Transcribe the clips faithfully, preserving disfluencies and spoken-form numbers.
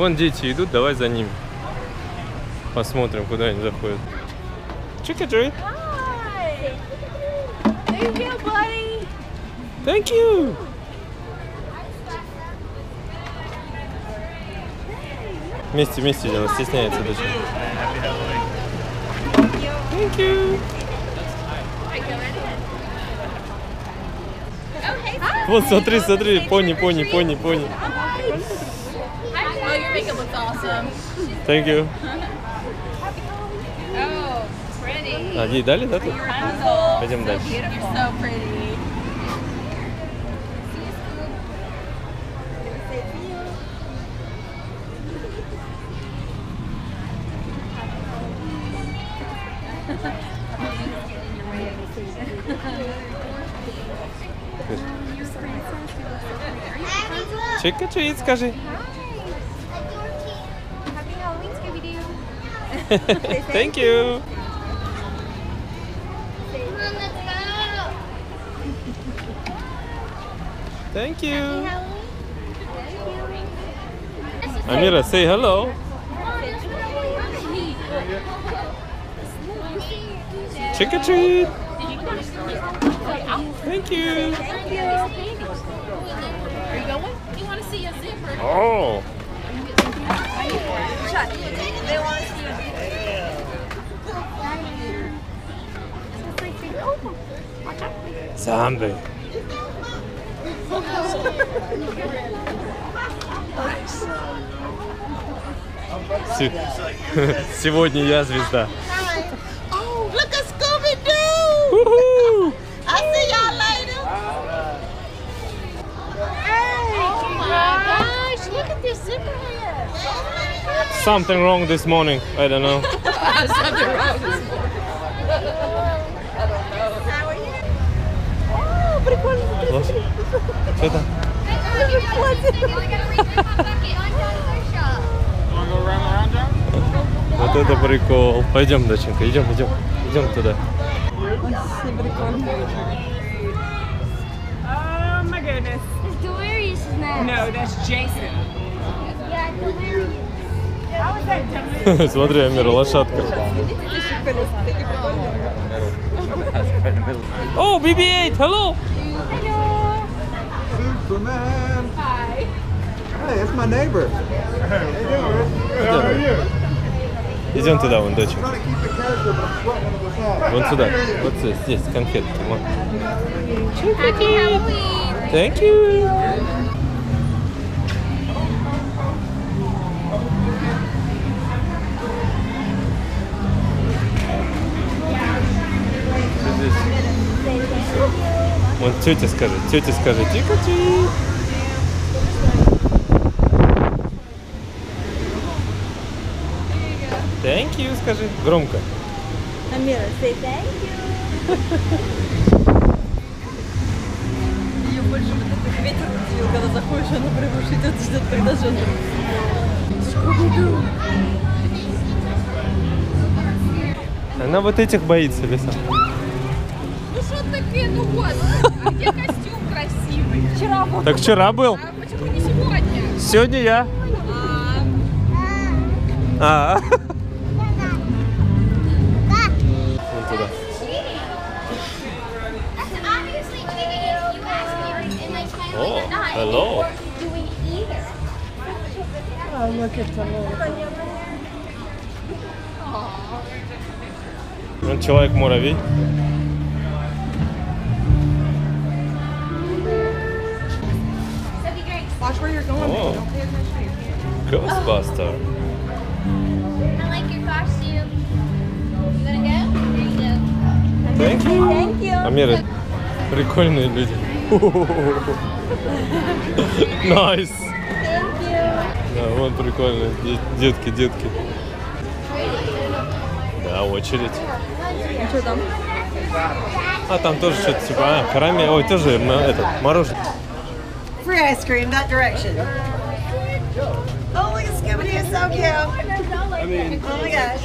Вон дети идут, давай за ними. Посмотрим, куда они заходят. Чика-джой. Thank you, buddy. Thank you. Вместе, вместе дело, стесняется дочь. Thank you. Вот, смотри, смотри, пони, пони, пони, пони. Oh, your makeup looks awesome. Thank you. Oh, pretty. А, ей дали, да, тут? Пойдем дальше. You're so pretty. Чика-чик, скажи. Happy Halloween, Scooby-Doo. Thank you. Come on, let's go. Thank you. Halloween. Amira, say hello. Trick-or-treat. Thank you. Thank you. Are you going? You want to see a zipper? Oh. Shut. They want to see a zipper. Zombie. Сегодня я звезда. Oh, look at Scooby-Doo! Woohoo! I'll see y'all later. Oh my gosh, look at this zipper here. Something wrong this morning. I don't know. Something wrong this morning. Oh, прикольно. Что это? Вот это прикол. Пойдем, доченька, идем, идем, идем туда. Oh my goodness. It's Delirious is next. No, that's Jason. Yeah, Delirious. How is that Jason? Смотри, Амира, лошадка. О, би би эйт, hello. Superman. Hi. Hey, it's my neighbor. How you doing? How are you? Идем туда, вон, доченька. Trying to keep the character, but I'm sweating on the side. Вон сюда. Вот здесь, здесь конфетки. Вон. Happy Halloween. Thank you. Что здесь? Вон тетя скажет, тетя скажет, тика-ти. Thank you, скажи. Громко. Amira, say thank you. Ее больше вот этот ветер удивил, когда заходишь, она прям уж идет, ждет, когда же она. Она вот этих боится, Лиса. Ну что такое, ну вот. А где костюм красивый? Вчера был. Так вчера был. А почему не сегодня? Сегодня я. А. Вон туда. О, hello. Он человек-муравей. Watch where you're going. О, Don't pay attention. Ghostbuster. I like your costume. You gonna go? There you go. Thank you. Thank you. Амира, прикольные люди. Найс. Thank you. Да, вон прикольные де- детки, детки. Да, очередь. Что там? А там тоже что-то типа, а, карамель, ой, тоже м- этот, мороженое. Free ice cream, that direction. Oh, look at Scooby-Doo, so cute. I mean, Oh my gosh.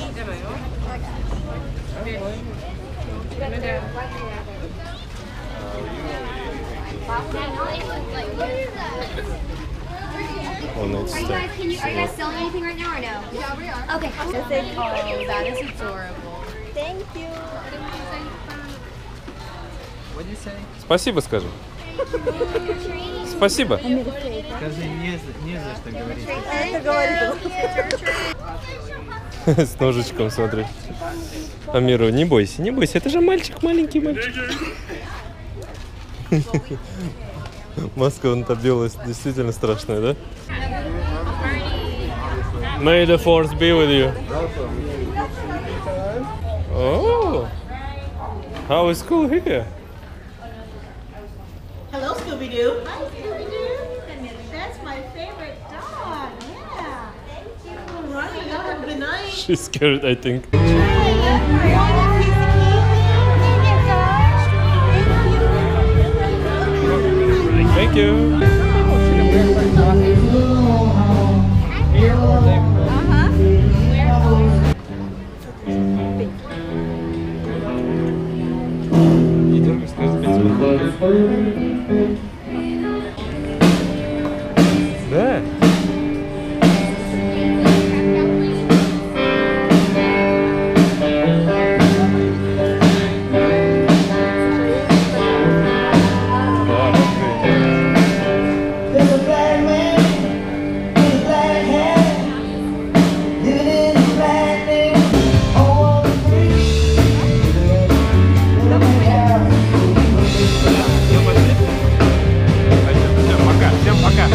What is that? on its Are you stand. guys, can you, are you guys selling anything right now or no? Yeah, we are. Okay. Oh, that is adorable. Thank you. What did you say? Спасибо, скажи. Спасибо. Скажи, не, за- не за что говорить. Это говорит. С ножичком, смотри. Амиру, не бойся, не бойся, это же мальчик, маленький мальчик. Маска вон та белая, действительно страшная, да? May the force be with you. Oh, how is school here? Hello, Scooby-Doo. Hi, Scooby-Doo. That's my favorite dog. Yeah. Thank you. Right. Y'all have a good night. She's scared, I think. Thank you. Не дергай, скажи, да. There's a black man with black hair, living in a black thing, all free. Всем пока, всем пока.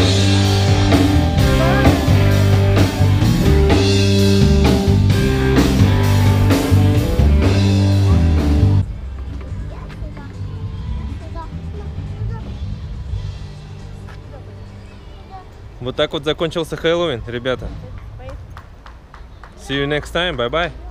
Вот так вот закончился Хэллоуин, ребята. See you next time, bye-bye.